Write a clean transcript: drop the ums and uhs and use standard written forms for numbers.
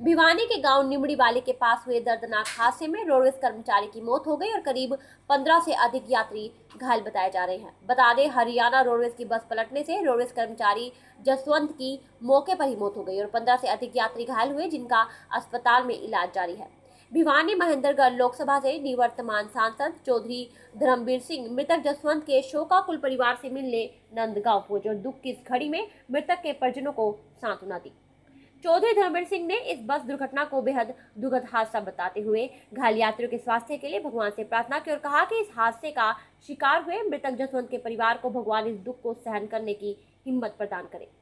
भिवानी के गांव निमड़ी वाले के पास हुए दर्दनाक हादसे में रोडवेज कर्मचारी की मौत हो गई और करीब 15 से अधिक यात्री घायल बताए जा रहे हैं। बता दें, हरियाणा रोडवेज की बस पलटने से रोडवेज कर्मचारी जसवंत की मौके पर ही मौत हो गई और 15 से अधिक यात्री घायल हुए, जिनका अस्पताल में इलाज जारी है। भिवानी महेंद्रगढ़ लोकसभा से निवर्तमान सांसद चौधरी धर्मवीर सिंह मृतक जसवंत के शोकाकुल परिवार से मिलने नंदगांव पहुंचे और दुख की इस घड़ी में मृतक के परिजनों को सांत्वना दी। चौधरी धर्मवीर सिंह ने इस बस दुर्घटना को बेहद दुखद हादसा बताते हुए घायल यात्रियों के स्वास्थ्य के लिए भगवान से प्रार्थना की और कहा कि इस हादसे का शिकार हुए मृतक जसवंत के परिवार को भगवान इस दुख को सहन करने की हिम्मत प्रदान करे।